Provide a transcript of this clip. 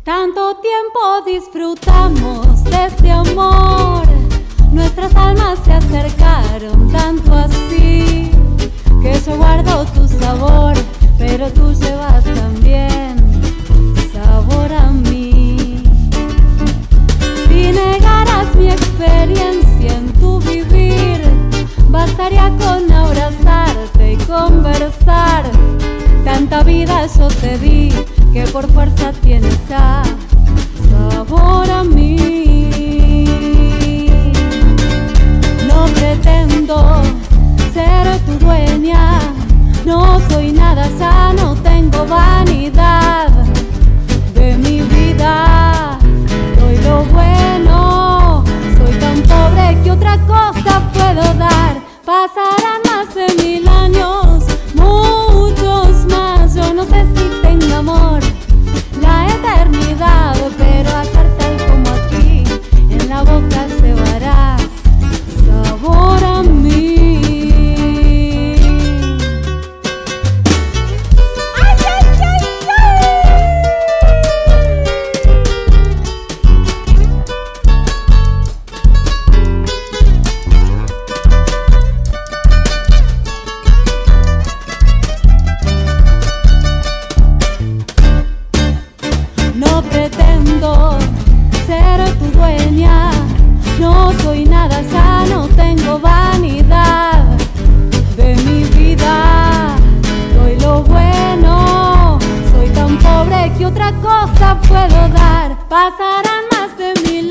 Tanto tiempo disfrutamos de este amor, nuestras almas se acercaron tanto así, que yo guardo tu sabor, pero tú llevas también sabor a mí. Si negaras mi experiencia en tu vivir, bastaría con abrazarte y conversar. Tanta vida yo te di, que por fuerza tienes ya sabor a mí. No pretendo ser tu dueña, no soy nada, ya no tengo vanidad de mi vida. Doy lo bueno, soy tan pobre que otra cosa puedo dar. Pasarán más de 1000 años, muchos más, yo no sé si tengo amor la eternidad, pero hacer tal como aquí, en la boca llevarás sabor a mí. ¡Ay, ay, ay, No pretendo ser tu dueña, no soy nada, ya no tengo vanidad de mi vida. Doy lo bueno, soy tan pobre que otra cosa puedo dar. Pasarán más de 1000